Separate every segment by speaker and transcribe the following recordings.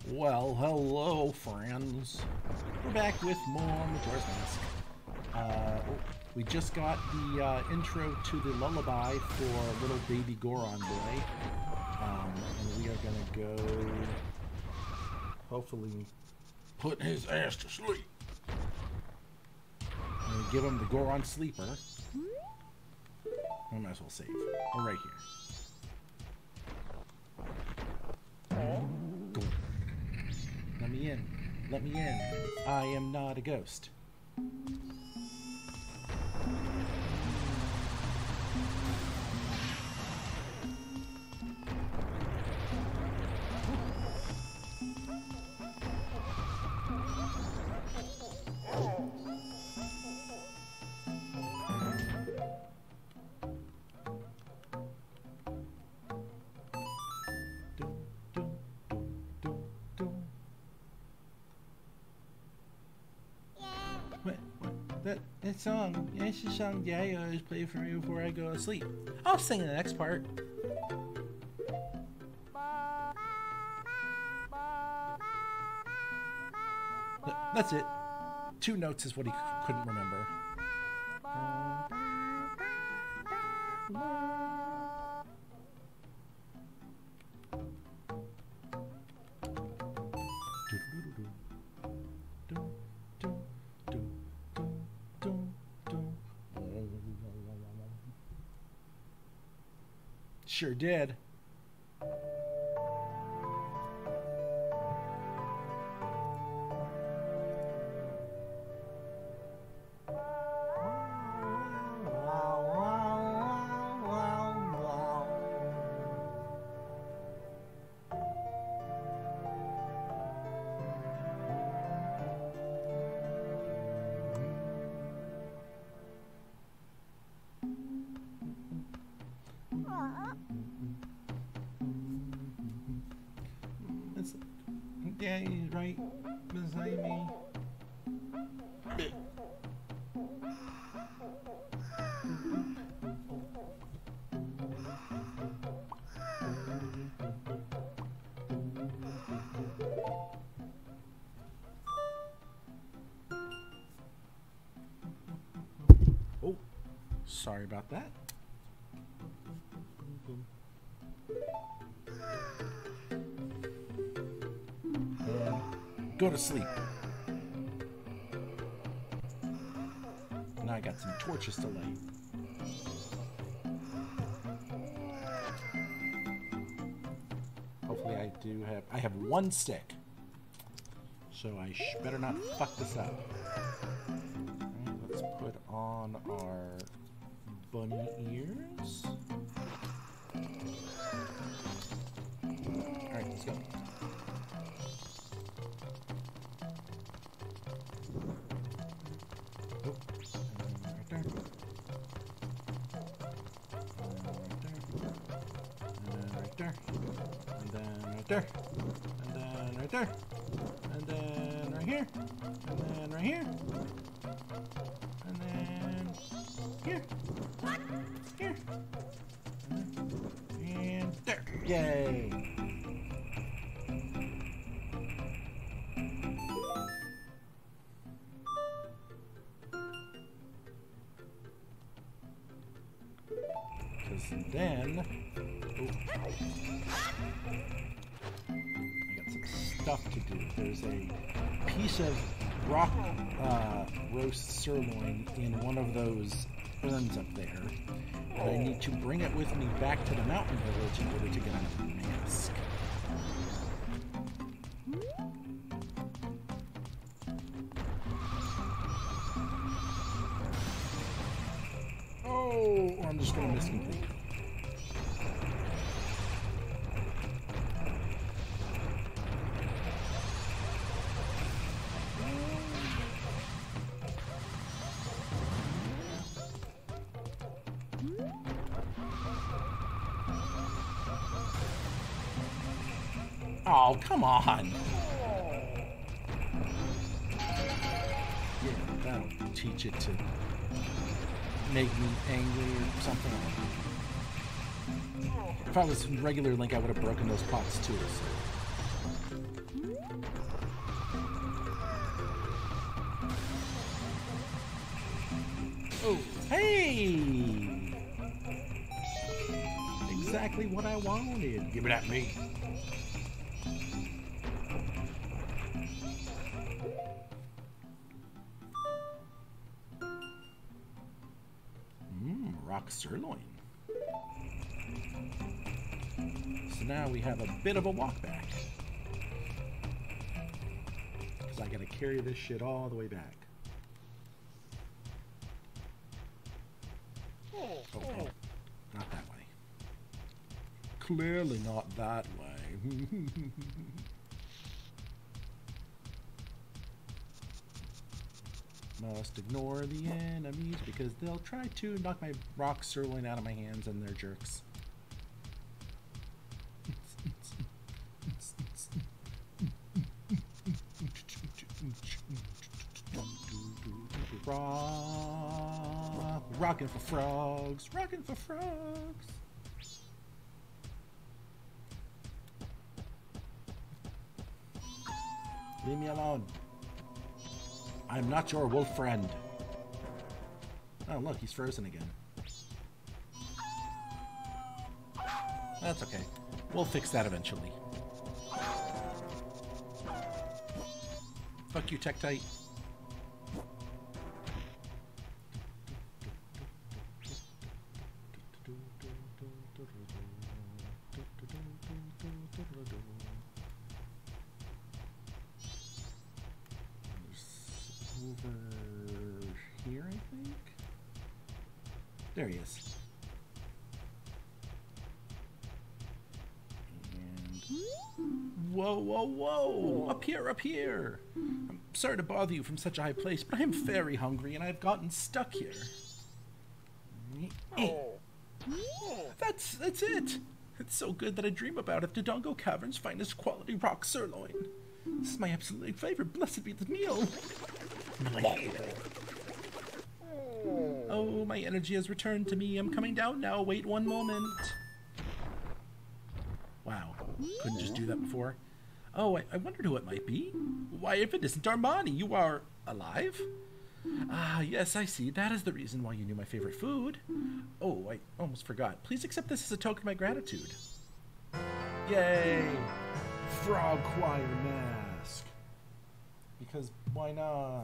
Speaker 1: Well, hello, friends. We're back with more Majora's Mask. We just got the intro to the lullaby for little baby Goron boy. And we are going to go, hopefully, put his ass to sleep. And give him the Goron sleeper. I might as well save. We're right here. Go. Let me in. Let me in. I am not a ghost. That song, yeah, it's a song Daddy always play for me before I go to sleep. I'll sing the next part. That's it. 2 notes is what he couldn't remember. Sure did. Yeah, he's right beside me. Oh, sorry about that. Go to sleep. Now I got some torches to light. Hopefully I have 1 stick. So I better not fuck this up. Alright, let's put on our bunny ears. Alright, let's go. There, and then right there, and then right here, and then right here, and then here, here, and there. Yay! Because then, stuff to do. There's a piece of rock roast sirloin in one of those urns up there. And I need to bring it with me back to the mountain village in order to get another mask. Oh, or I'm just going to miss completely. Oh, come on. Yeah, that'll teach it to make me angry or something. If I was regular Link, I would have broken those pots too. So. Hey! Exactly what I wanted. Give it at me. Rock sirloin. So now we have a bit of a walk back. Because I gotta carry this shit all the way back. Okay. Not that way. Clearly not that way. Must ignore the enemies because they'll try to knock my rock sirloin out of my hands and they're jerks. Rockin' for frogs, rockin' for frogs. Leave me alone. I'm not your wolf friend. Oh, look, he's frozen again. That's okay. We'll fix that eventually. Fuck you, Tektite. Over here, I think? There he is. And... Whoa, whoa, whoa! Up here, up here! I'm sorry to bother you from such a high place, but I am very hungry and I've gotten stuck here. That's it! It's so good that I dream about it. The Dongo Cavern's finest quality rock sirloin. This is my absolute favorite. Blessed be the meal. Oh, my energy has returned to me. I'm coming down now. Wait one moment. Wow. Couldn't just do that before. Oh, I wondered who it might be. Why, if it isn't Armani, you are alive? Ah, yes, I see. That is the reason why you knew my favorite food. Oh, I almost forgot. Please accept this as a token of my gratitude. Yay! Frog choir mask. Because why not?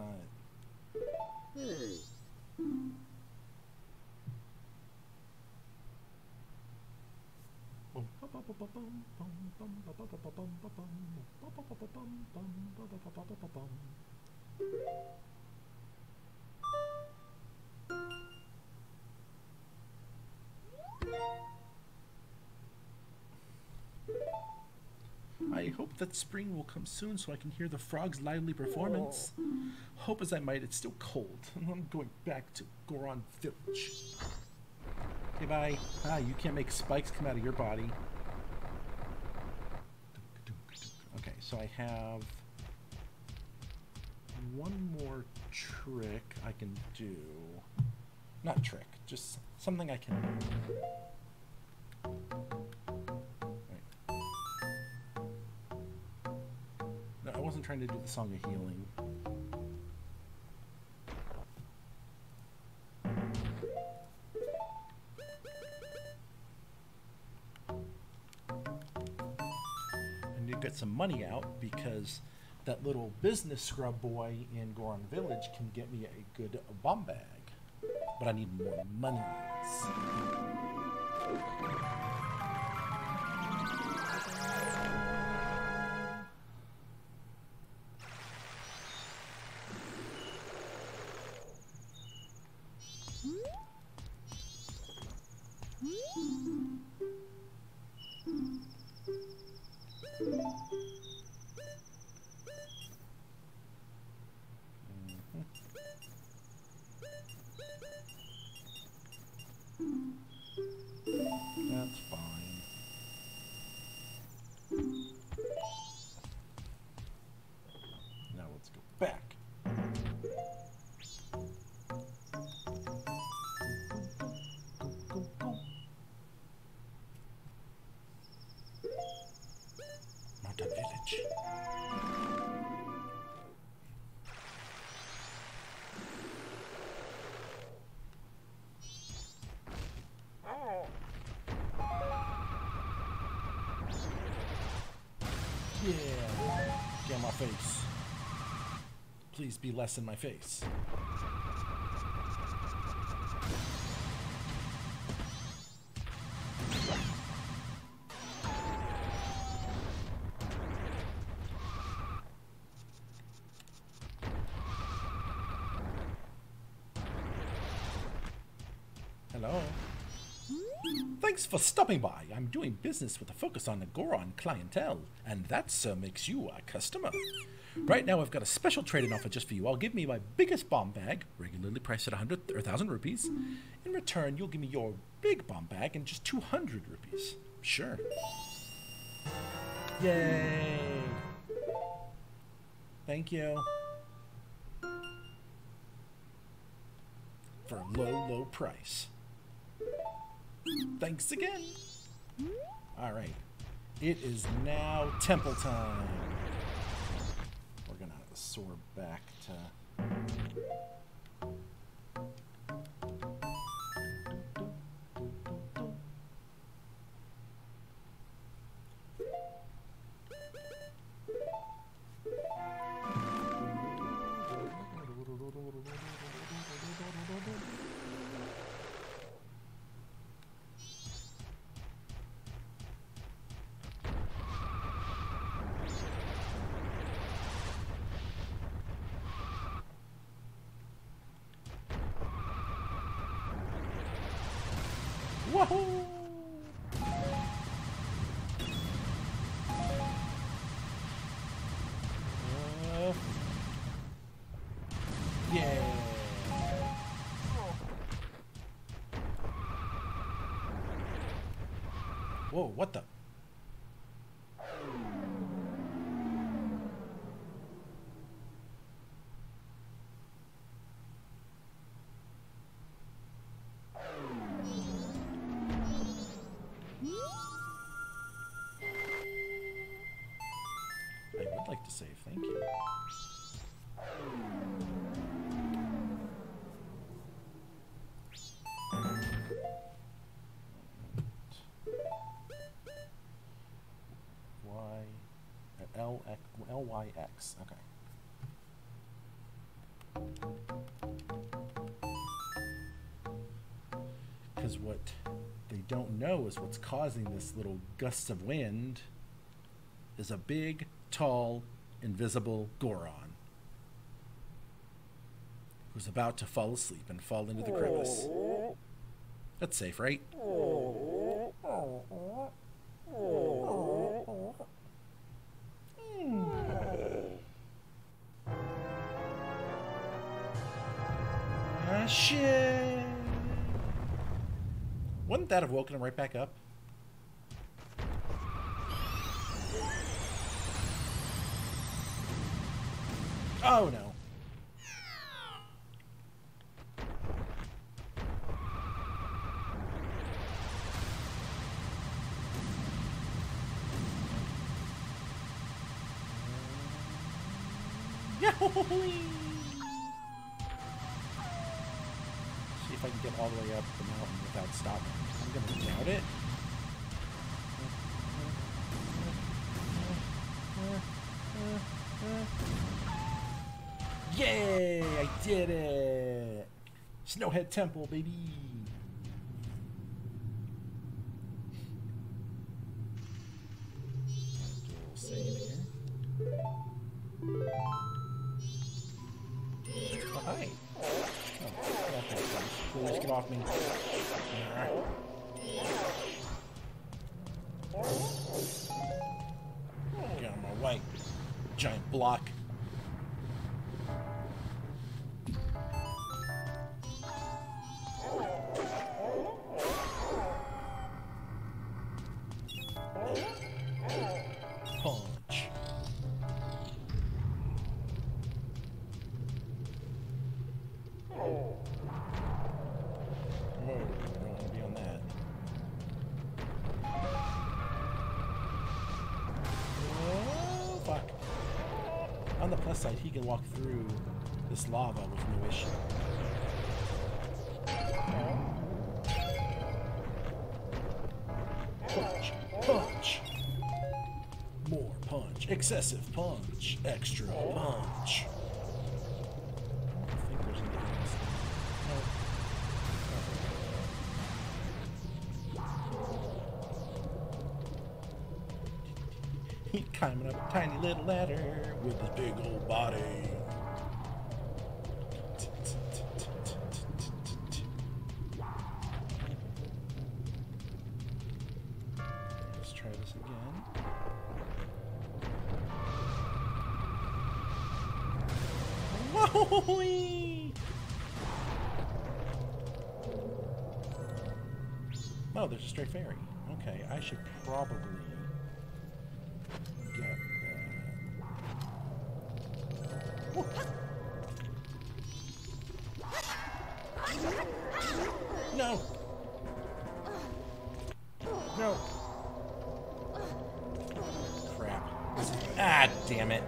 Speaker 1: I hope that spring will come soon so I can hear the frog's lively performance. Hope as I might, it's still cold, and I'm going back to Goron Village. Okay, bye. Ah, you can't make spikes come out of your body. Okay, so I have one more trick I can do. Not trick, just something I can do. No, I wasn't trying to do the Song of Healing. I need to get some money out because that little business scrub boy in Goron Village can get me a good bomb bag. But I need more money. That's fine. Now let's go back. Go. Mountain Village. Yeah. Get on my face. Please be less in my face. Hello. Thanks for stopping by. I'm doing business with a focus on the Goron clientele, and that, sir, makes you a customer. Right now, I've got a special trade-in offer just for you. I'll give me my biggest bomb bag, regularly priced at 100 or 1,000 rupees. In return, you'll give me your big bomb bag and just 200 rupees. Sure. Yay! Thank you. For a low, low price. Thanks again. Alright. It is now temple time. We're gonna soar back to... Wahoo! Yeah. Whoa, what the? I would like to save, thank you. LYX, okay. Because what they don't know is what's causing this little gust of wind is a big, tall, invisible Goron who's about to fall asleep and fall into the crevice. That's safe, right? Ah, shit. Wouldn't that have woken him right back up? Oh no. See if I can get all the way up the mountain without stopping. I'm gonna doubt it. Yay! I did it! Snowhead Temple, baby! Do a little save here. Oh, hi! Oh, okay, please get off me. Get out of my way, giant block. Punch. Oh, I don't want to be on that. Oh, fuck. On the plus side, he can walk through this lava with no issue. Punch! Punch! More punch. Excessive punch. Extra punch. I think there's anything else there. He's climbing up a tiny little ladder with his big old body. Let's try this again. Whoa! Oh, there's a stray fairy. Okay, I should probably get that. No! No! Crap. Ah, damn it.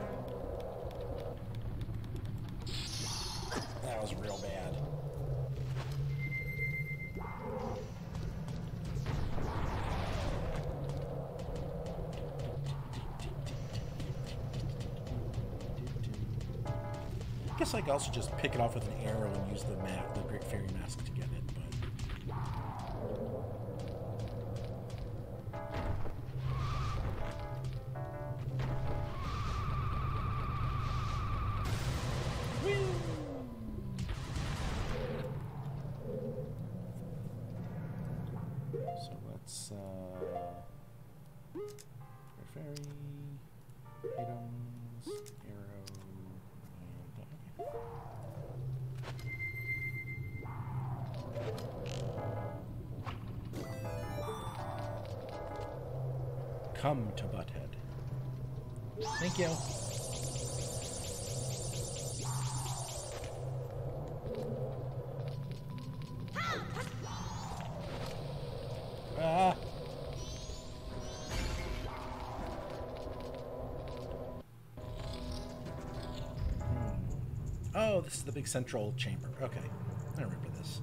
Speaker 1: That was real bad. I guess I could also just pick it off with an arrow and use the Great Fairy Mask to get it, but... So let's, Great Fairy, items, arrow, and... Come to Butthead. Thank you. Ah. Oh, this is the big central chamber. Okay, I remember this.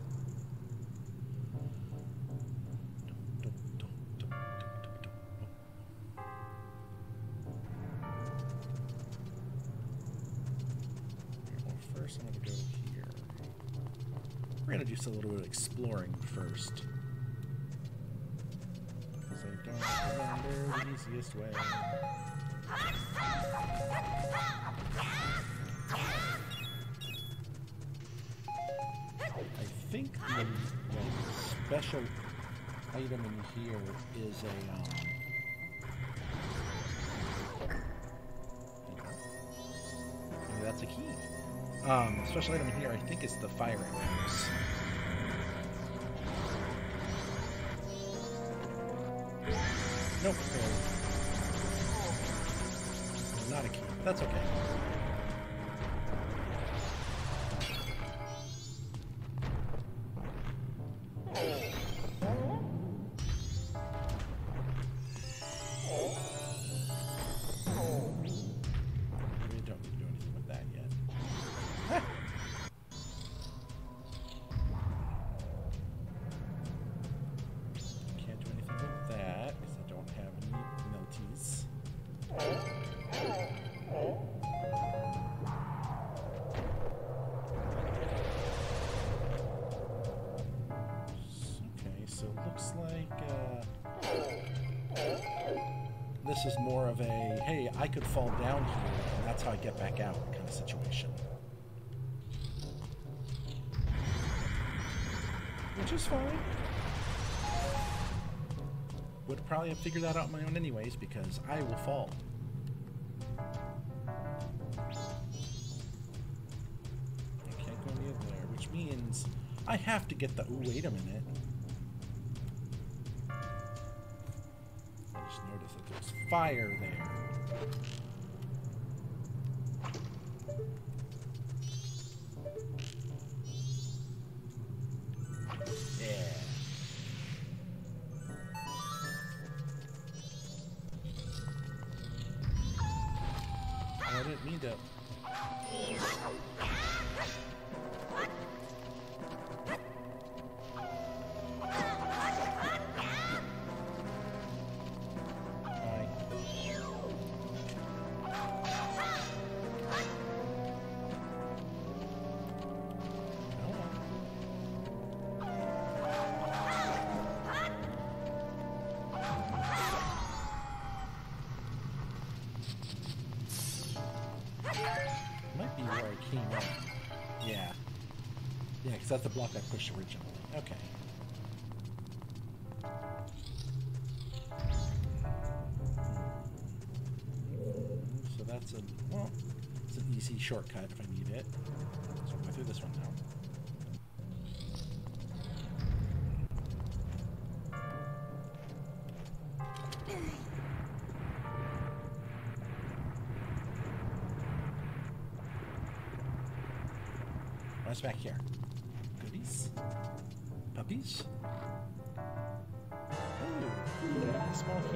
Speaker 1: First, I'm going to go here. We're going to do a little bit of exploring first. Because I don't remember the easiest way. I think the special item in here is a, maybe that's a key. Special item in here, I think it's the fire arrows. Nope. Not a key. That's okay. This is more of a, hey, I could fall down here, and that's how I get back out kind of situation. Which is fine. Would probably have figured that out on my own anyways, because I will fall. I can't go near there, which means I have to get the, ooh, wait a minute. Notice that there's fire there. Yeah. I didn't mean to. came in. Yeah. Yeah, because that's the block I pushed originally. Okay. So that's well, it's an easy shortcut if I need it. So I'll go through this one now. What's back here? Goodies? Puppies? Ooh, a small key.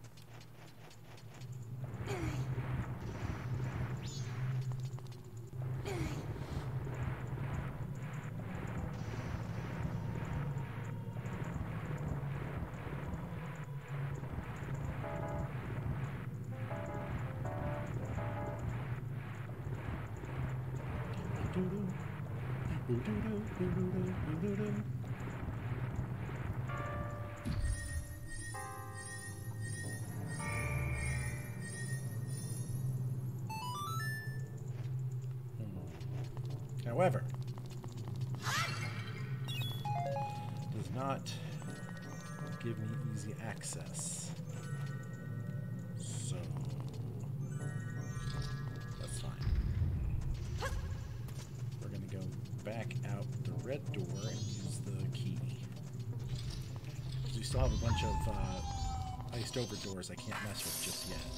Speaker 1: However, does not give me easy access. So that's fine. We're going to go back out the red door and use the key. Because we still have a bunch of iced over doors I can't mess with just yet.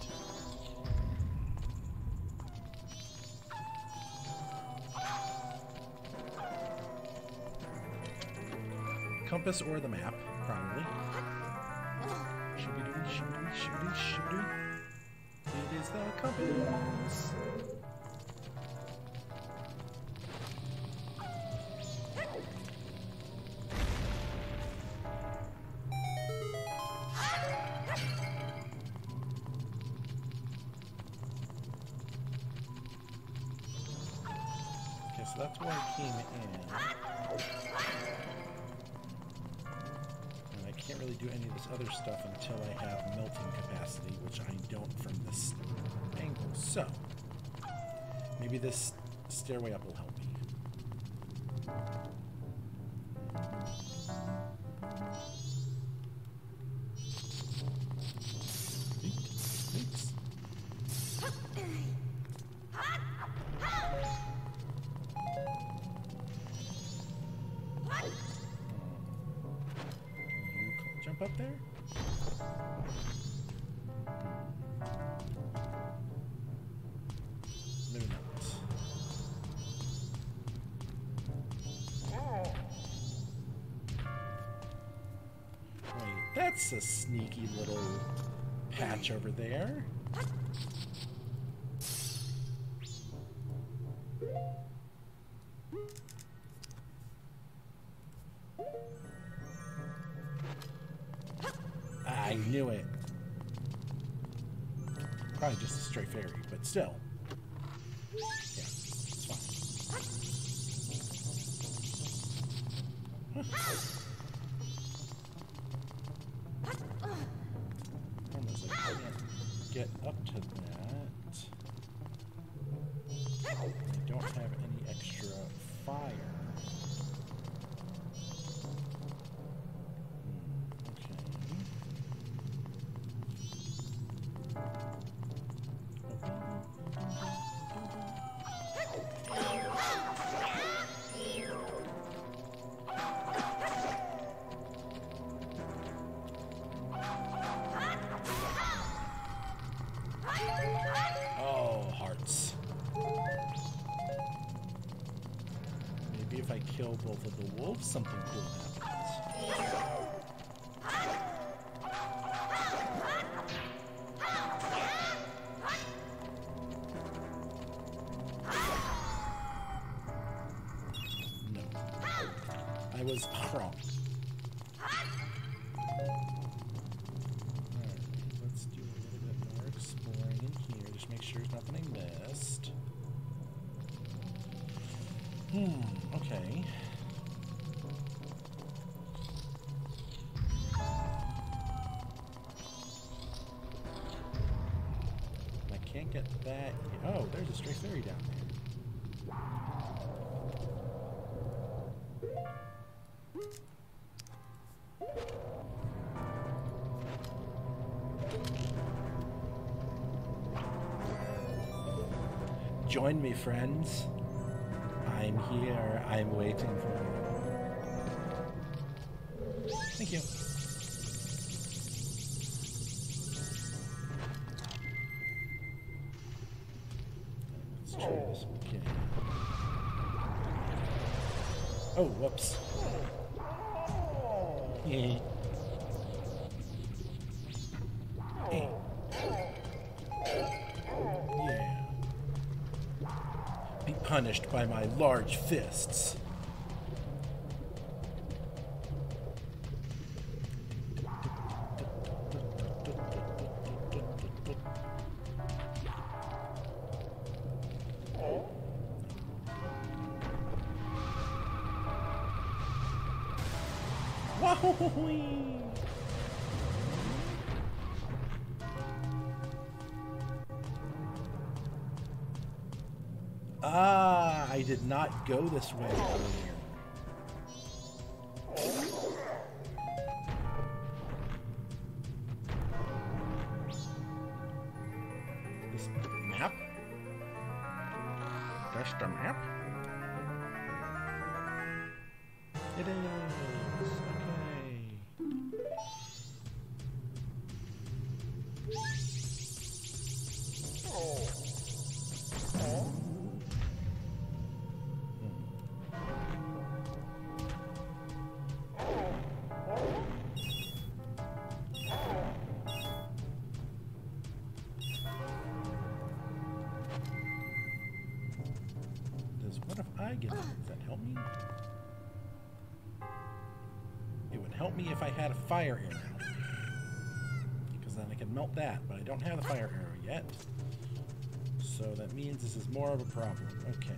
Speaker 1: Compass or the map, probably. Shooty, shooty, shooty, shooty. It is the compass. Okay, so that's where I came in. Can't really do any of this other stuff until I have melting capacity, which I don't from this angle. So, maybe this stairway up will help me. Oops. Jump up there? Maybe not. Wait, that's a sneaky little patch over there. I knew it. Probably just a straight fairy, but still. Yeah, it's fine. Almost like I can't get up to that. I don't have any extra fire. Maybe if I kill both of the wolves, something cool happens. No. I was wrong. Alright, let's do a little bit more exploring in here. Just make sure there's nothing I missed. Okay. I can't get that. Oh, there's a stray fairy down there. Join me, friends. I'm here. I'm waiting for you. Thank you. Let's try this again. Oh, whoops. Yeah. Be punished by my large fists. Wahoo-hoo-hoo-wee! Ah, I did not go this way earlier. This map? That's the map? It is. What if I get it? Does that help me? It would help me if I had a fire arrow. Because then I can melt that, but I don't have the fire arrow yet. So that means this is more of a problem. Okay.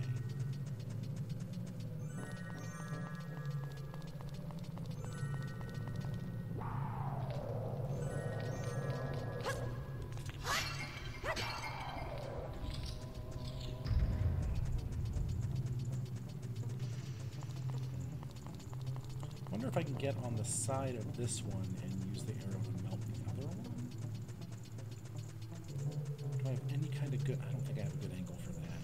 Speaker 1: Wonder if I can get on the side of this one and use the arrow to melt the other one? Do I have any kind of good... I don't think I have a good angle for that.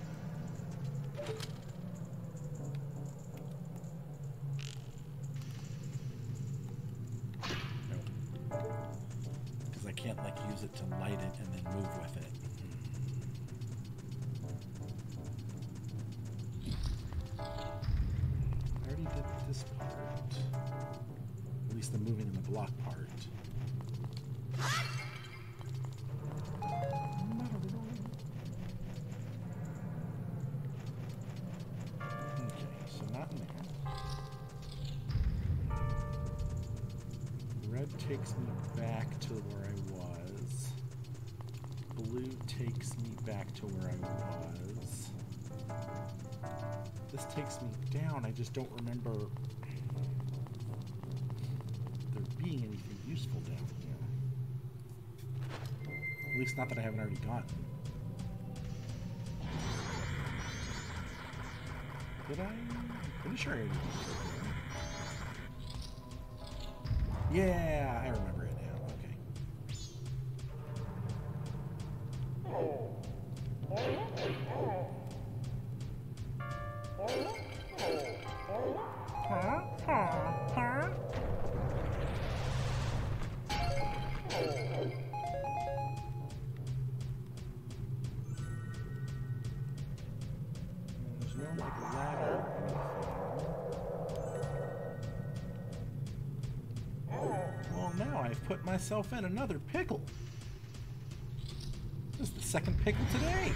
Speaker 1: Nope. Because I can't, like, use it to light it and then move with it. I already did this part. At least the moving in the block part. Okay, so not in there. Red takes me back to where I was. Blue takes me back to where I was. This takes me down. I just don't remember there being anything useful down here. At least not that I haven't already gotten. Did I? I'm pretty sure I did. Yeah, I remember it now. Okay. There's no like ladder or anything. Well, now I've put myself in another pickle. This is the second pickle today.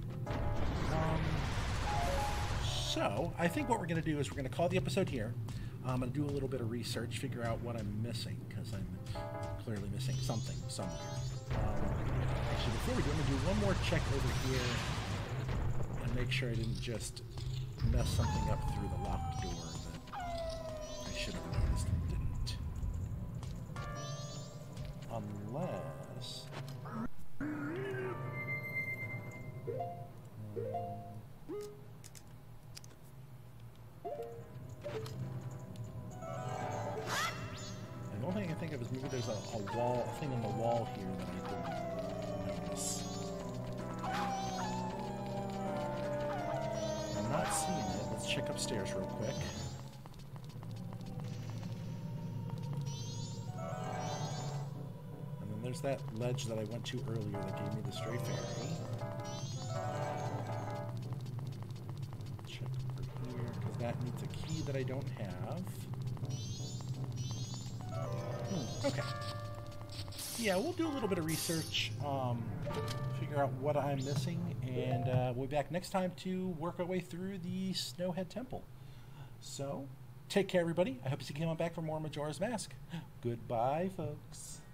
Speaker 1: So, I think what we're going to do is we're going to call the episode here. I'm going to do a little bit of research, figure out what I'm missing, because I'm clearly missing something somewhere. Actually, before we do, I'm going to do one more check over here and make sure I didn't just mess something up through the locked door that I should have noticed and didn't. Unless... the only thing I can think of is maybe there's a wall, a thing on the wall here that I didn't notice. I'm not seeing it. Let's check upstairs real quick. And then there's that ledge that I went to earlier that gave me the stray fairy. Check over here, because that needs a key that I don't have. Okay. Yeah, we'll do a little bit of research, figure out what I'm missing, and we'll be back next time to work our way through the Snowhead Temple. So, take care, everybody. I hope you come on back for more Majora's Mask. Goodbye, folks.